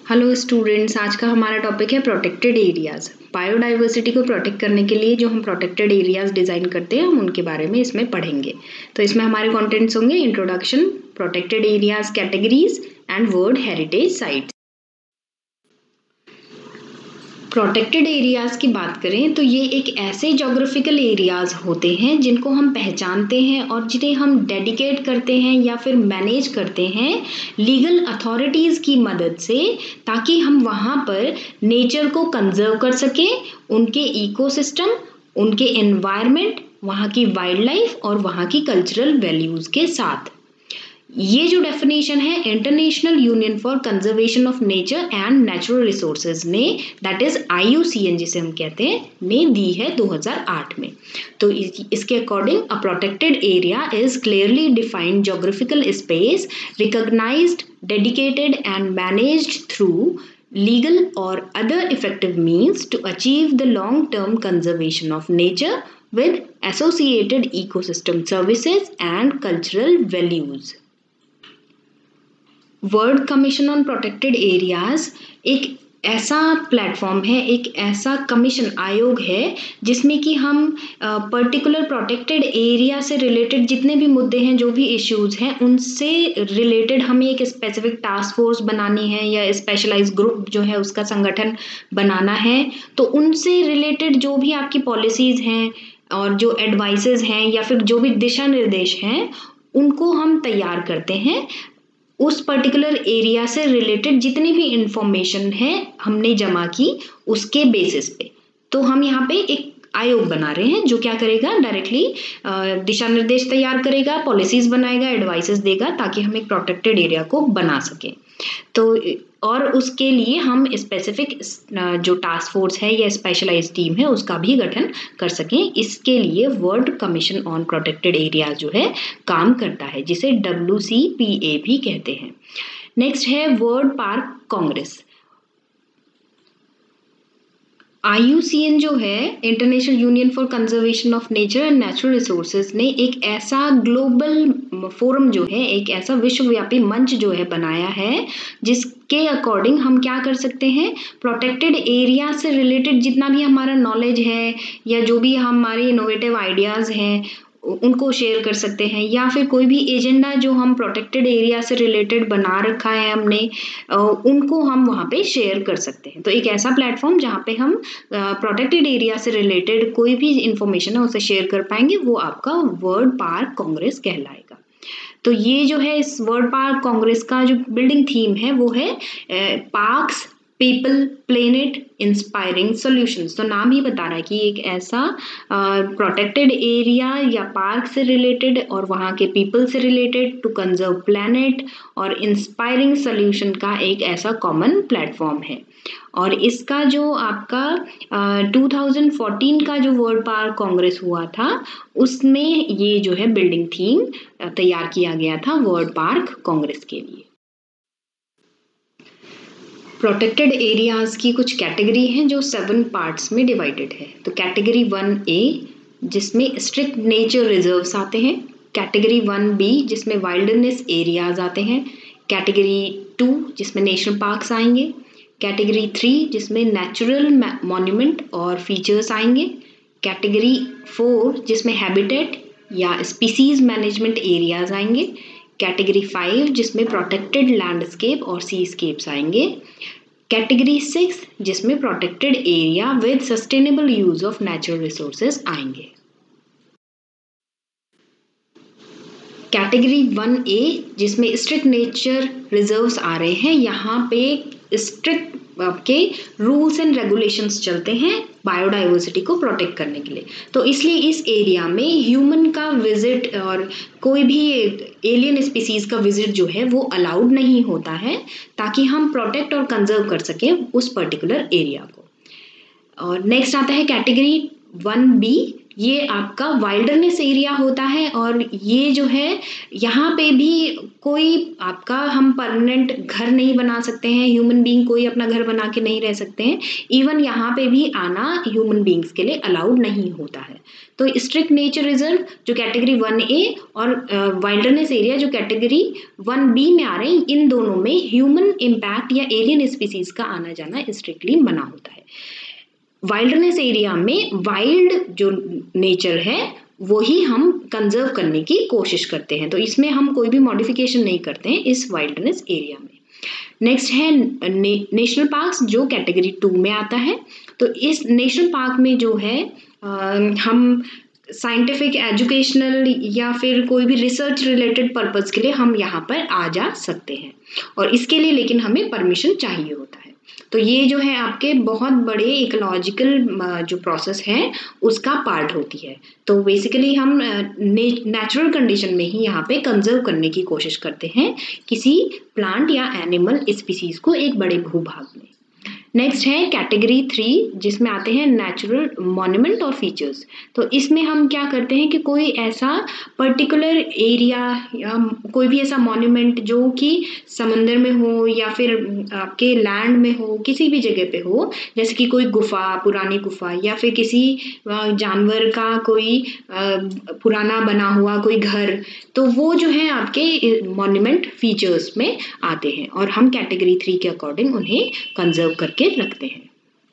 Hello students, आज का हमारा टॉपिक है प्रोटेक्टेड एरियाज। बायोडाइवर्सिटी को प्रोटेक्ट करने के लिए जो हम प्रोटेक्टेड एरियाज डिज़ाइन करते हैं हम उनके बारे में इसमें पढ़ेंगे। तो इसमें हमारे कंटेंट्स होंगे introduction, protected areas categories and world heritage sites. Protected areas की बात करें तो ये एक ऐसे जोग्राफिकल एरियाज़ होते हैं जिनको हम पहचानते हैं और जिन्हें हम डेडिकेट करते हैं या फिर मैनेज करते हैं लीगल अथॉरिटीज़ की मदद से, ताकि हम वहाँ पर नेचर को कंजर्व कर सकें, उनके इकोसिस्टम, उनके एनवायरनमेंट, वहाँ की वाइल्ड लाइफ और वहाँ की कल्चरल वैल्यूज़ के साथ। ये जो डेफिनेशन है international union for conservation of nature and natural resources ने, दैट इज IUCN जिसे हम कहते हैं, ने दी है 2008 में। तो इसके according a protected area is clearly defined geographical space recognised, dedicated and managed through legal or other effective means to achieve the long-term conservation of nature with associated ecosystem services and cultural values. World commission on protected areas एक ऐसा platform है, एक ऐसा commission आयोग है जिसमें कि हम पर्टिकुलर प्रोटेक्टेड एरिया से रिलेटेड जितने भी मुद्दे हैं, जो भी इश्यूज हैं, उनसे रिलेटेड हमें एक स्पेसिफिक टास्क फोर्स बनानी है या स्पेशलाइज ग्रुप जो है उसका संगठन बनाना है। तो उनसे रिलेटेड जो भी आपकी पॉलिसीज हैं और जो एडवाइसेज हैं या फिर जो भी दिशा निर्देश हैं, उनको हम तैयार करते हैं। उस पर्टिकुलर एरिया से रिलेटेड जितनी भी इंफॉर्मेशन है हमने जमा की उसके बेसिस पे, तो हम यहाँ पे एक आयोग बना रहे हैं जो क्या करेगा, डायरेक्टली दिशा निर्देश तैयार करेगा, पॉलिसीज बनाएगा, एडवाइसेस देगा, ताकि हम एक प्रोटेक्टेड एरिया को बना सकें। तो और उसके लिए हम स्पेसिफिक जो टास्क फोर्स है या स्पेशलाइज्ड टीम है उसका भी गठन कर सकें। इसके लिए world commission on protected area जो है काम करता है, जिसे WCPA भी कहते हैं। नेक्स्ट है वर्ल्ड पार्क कांग्रेस। IUCN जो है, international union for conservation of nature and natural resources ने एक ऐसा ग्लोबल फोरम जो है, एक ऐसा विश्वव्यापी मंच जो है बनाया है, जिसके अकॉर्डिंग हम क्या कर सकते हैं, प्रोटेक्टेड एरिया से रिलेटेड जितना भी हमारा नॉलेज है या जो भी हमारे इनोवेटिव आइडियाज़ हैं उनको शेयर कर सकते हैं, या फिर कोई भी एजेंडा जो हम प्रोटेक्टेड एरिया से रिलेटेड बना रखा है हमने, उनको हम वहाँ पे शेयर कर सकते हैं। तो एक ऐसा प्लेटफॉर्म जहाँ पे हम प्रोटेक्टेड एरिया से रिलेटेड कोई भी इंफॉर्मेशन है उसे शेयर कर पाएंगे, वो आपका वर्ल्ड पार्क कांग्रेस कहलाएगा। तो ये जो है इस वर्ल्ड पार्क कांग्रेस का जो बिल्डिंग थीम है वो है parks, people, planet, inspiring solutions. तो नाम ही बता रहा है कि एक ऐसा प्रोटेक्टेड एरिया या पार्क से रिलेटेड और वहाँ के पीपल से रिलेटेड टू कंजर्व प्लेनेट और इंस्पायरिंग सॉल्यूशन का एक ऐसा कॉमन प्लेटफॉर्म है। और इसका जो आपका 2014 का जो वर्ल्ड पार्क कांग्रेस हुआ था उसमें ये जो है बिल्डिंग थीम तैयार किया गया था वर्ल्ड पार्क कांग्रेस के लिए। प्रोटेक्टेड एरियाज़ की कुछ कैटेगरी हैं जो 7 पार्ट्स में डिवाइडेड है। तो कैटेगरी 1A जिसमें स्ट्रिक्ट नेचर रिजर्व्स आते हैं, कैटेगरी 1B जिसमें वाइल्डनेस एरियाज आते हैं, कैटेगरी 2 जिसमें नेशनल पार्क्स आएंगे, कैटेगरी 3 जिसमें नेचुरल मॉन्यूमेंट और फीचर्स आएंगे, कैटेगरी 4 जिसमें हैबिटेट या स्पीसीज मैनेजमेंट एरियाज आएंगे, कैटेगरी 5 जिसमें प्रोटेक्टेड लैंडस्केप और सीस्केप्स आएंगे, कैटेगरी 6 जिसमें protected area with sustainable use of natural resources आएंगे। कैटेगरी 1A जिसमें स्ट्रिक्ट नेचर रिजर्व्स आ रहे हैं, यहाँ पे स्ट्रिक्ट आपके रूल्स एंड रेगुलेशंस चलते हैं बायोडाइवर्सिटी को प्रोटेक्ट करने के लिए। तो इसलिए इस एरिया में ह्यूमन का विजिट और कोई भी एलियन स्पीसीज का विजिट जो है वो अलाउड नहीं होता है, ताकि हम प्रोटेक्ट और कंजर्व कर सकें उस पर्टिकुलर एरिया को। और नेक्स्ट आता है कैटेगरी 1B ये आपका वाइल्डरनेस एरिया होता है और ये जो है यहाँ पे भी कोई आपका हम परमानेंट घर नहीं बना सकते हैं, ह्यूमन बीइंग कोई अपना घर बना के नहीं रह सकते हैं। इवन यहाँ पे भी आना ह्यूमन बीइंग्स के लिए अलाउड नहीं होता है। तो स्ट्रिक्ट नेचर रिजर्व जो कैटेगरी 1A और वाइल्डरनेस एरिया जो कैटेगरी 1B में आ रहे हैं, इन दोनों में ह्यूमन इम्पैक्ट या एलियन स्पीसीज का आना जाना स्ट्रिक्टली मना होता है। वाइल्डनेस एरिया में वाइल्ड जो नेचर है वो ही हम कंजर्व करने की कोशिश करते हैं, तो इसमें हम कोई भी मॉडिफिकेशन नहीं करते हैं इस वाइल्डनेस एरिया में। नेक्स्ट है नेशनल पार्क्स जो कैटेगरी 2 में आता है। तो इस नेशनल पार्क में जो है हम साइंटिफिक, एजुकेशनल या फिर कोई भी रिसर्च रिलेटेड पर्पस के लिए हम यहाँ पर आ जा सकते हैं, और इसके लिए लेकिन हमें परमिशन चाहिए होता है। तो ये जो है आपके बहुत बड़े इकोलॉजिकल जो प्रोसेस है उसका पार्ट होती है। तो बेसिकली हम नेचुरल कंडीशन में ही यहाँ पे कंजर्व करने की कोशिश करते हैं किसी प्लांट या एनिमल स्पीसीज को एक बड़े भूभाग में। नेक्स्ट है कैटेगरी 3 जिसमें आते हैं नेचुरल मॉन्यूमेंट और फीचर्स। तो इसमें हम क्या करते हैं कि कोई ऐसा पर्टिकुलर एरिया या कोई भी ऐसा मॉन्यूमेंट जो कि समंदर में हो या फिर आपके लैंड में हो, किसी भी जगह पे हो, जैसे कि कोई गुफा, पुरानी गुफा, या फिर किसी जानवर का कोई पुराना बना हुआ कोई घर, तो वो जो है आपके मॉन्यूमेंट फीचर्स में आते हैं और हम कैटेगरी 3 के अकॉर्डिंग उन्हें कंजर्व करके रखते हैं।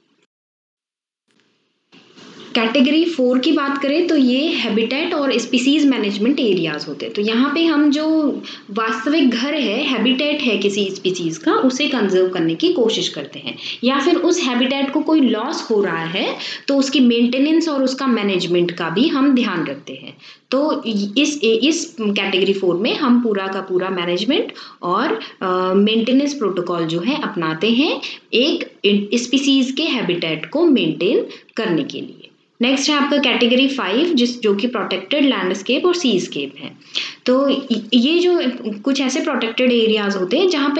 कैटेगरी 4 की बात करें तो ये हैबिटेट और स्पीसीज मैनेजमेंट एरियाज होते हैं। तो यहाँ पे हम जो वास्तविक घर है, हैबिटेट है किसी स्पीसीज का, उसे कंजर्व करने की कोशिश करते हैं, या फिर उस हैबिटेट को कोई लॉस हो रहा है तो उसकी मेंटेनेंस और उसका मैनेजमेंट का भी हम ध्यान रखते हैं। तो इस कैटेगरी 4 में हम पूरा का पूरा मैनेजमेंट और मेंटेनेंस प्रोटोकॉल जो है अपनाते हैं एक स्पीसीज के हैबिटेट को मेंटेन करने के लिए। नेक्स्ट है आपका कैटेगरी 5 जो कि प्रोटेक्टेड लैंडस्केप और सीस्केप है। तो ये जो कुछ ऐसे प्रोटेक्टेड एरियाज होते हैं जहाँ पे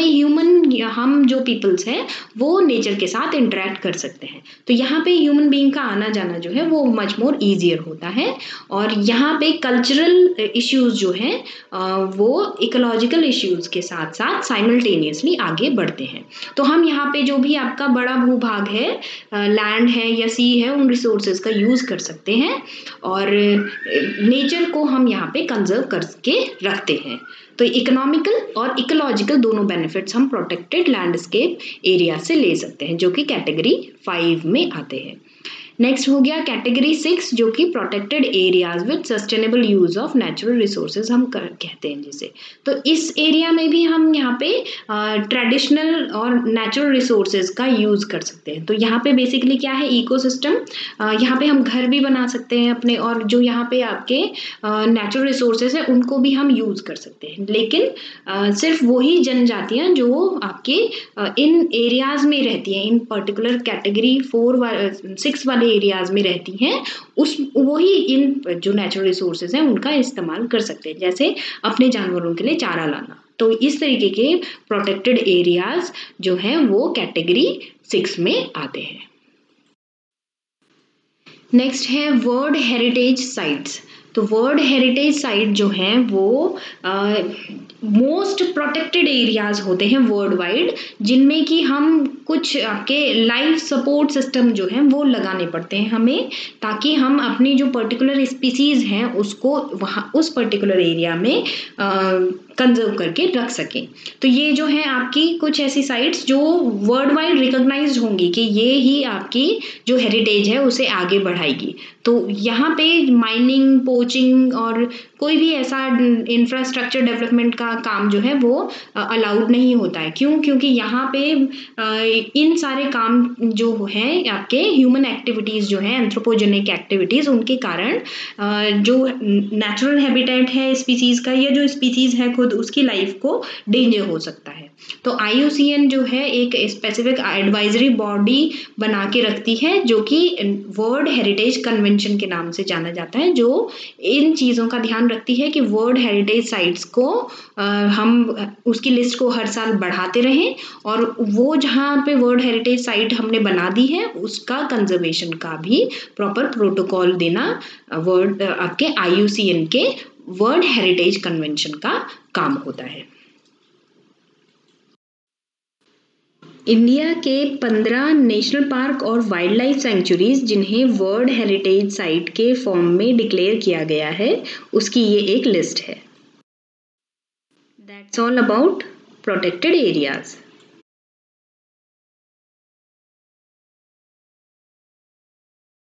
हम जो पीपल्स हैं वो नेचर के साथ इंटरेक्ट कर सकते हैं। तो यहाँ पे ह्यूमन बीइंग का आना जाना जो है वो मच मोर ईजियर होता है, और यहाँ पे कल्चरल इश्यूज जो हैं वो इकोलॉजिकल इश्यूज के साथ साथ साइमल्टेनियसली आगे बढ़ते हैं। तो हम यहाँ पे जो भी आपका बड़ा भूभाग है, लैंड है या सी है, उन रिसोर्सेज का यूज कर सकते हैं और नेचर को हम यहाँ पे कंजर्व करके रखते हैं। तो इकोनॉमिकल और इकोलॉजिकल दोनों बेनिफिट्स हम प्रोटेक्टेड लैंडस्केप एरिया से ले सकते हैं जो कि कैटेगरी 5 में आते हैं। नेक्स्ट हो गया कैटेगरी 6 जो कि protected areas with sustainable use of natural resources हम कहते हैं जिसे। तो इस एरिया में भी हम यहाँ पे ट्रेडिशनल और नेचुरल रिसोर्सेज का यूज कर सकते हैं। तो यहाँ पे बेसिकली क्या है, इकोसिस्टम, यहाँ पे हम घर भी बना सकते हैं अपने, और जो यहाँ पे आपके नेचुरल रिसोर्सेज है उनको भी हम यूज कर सकते हैं, लेकिन सिर्फ वही जनजातियाँ जो आपके इन एरियाज में रहती हैं, इन पर्टिकुलर कैटेगरी 6 वाले एरियाज में रहती हैं, वही इन जो नेचुरल रिसोर्सेज हैं उनका इस्तेमाल कर सकते हैं, जैसे अपने जानवरों के लिए चारा लाना। तो इस तरीके के प्रोटेक्टेड एरियाज जो हैं वो कैटेगरी 6 में आते हैं। नेक्स्ट है वर्ल्ड हेरिटेज साइट्स। तो वर्ल्ड हेरिटेज साइट जो हैं वो मोस्ट प्रोटेक्टेड एरियाज होते हैं वर्ल्ड वाइड, जिनमें कि हम कुछ आपके लाइफ सपोर्ट सिस्टम जो हैं वो लगाने पड़ते हैं हमें, ताकि हम अपनी जो पर्टिकुलर स्पीसीज हैं उसको वहाँ उस पर्टिकुलर एरिया में कंजर्व करके रख सकें। तो ये जो है आपकी कुछ ऐसी साइट्स जो वर्ल्ड वाइड रिकॉग्नाइज्ड होंगी कि ये ही आपकी जो हेरिटेज है उसे आगे बढ़ाएगी। तो यहाँ पे माइनिंग, पोचिंग और कोई भी ऐसा इंफ्रास्ट्रक्चर डेवलपमेंट का काम जो है वो अलाउड नहीं होता है। क्यों? क्योंकि यहाँ पे इन सारे काम जो हैं आपके ह्यूमन एक्टिविटीज़ जो हैं, एंथ्रोपोजेनिक एक्टिविटीज़, उनके कारण जो नेचुरल हैबिटेट है स्पीसीज़ का, या जो स्पीसीज़ है खुद खुद उसकी लाइफ को डेंजर हो सकता है। तो IUCN जो है एक स्पेसिफिक एडवाइजरी बॉडी बना के रखती है जो कि वर्ल्ड हेरिटेज कन्वेंशन के नाम से जाना जाता है, जो इन चीज़ों का ध्यान रखती है कि वर्ल्ड हेरिटेज साइट्स को हम उसकी लिस्ट को हर साल बढ़ाते रहें, और वो जहाँ पे वर्ल्ड हेरिटेज साइट हमने बना दी है उसका कंजर्वेशन का भी प्रॉपर प्रोटोकॉल देना वर्ल्ड आपके IUCN के वर्ल्ड हेरिटेज कन्वेंशन का काम होता है। इंडिया के 15 नेशनल पार्क और वाइल्ड लाइफ सेंचुरीज जिन्हें वर्ल्ड हेरिटेज साइट के फॉर्म में डिक्लेयर किया गया है, उसकी ये एक लिस्ट है। That's all about protected areas.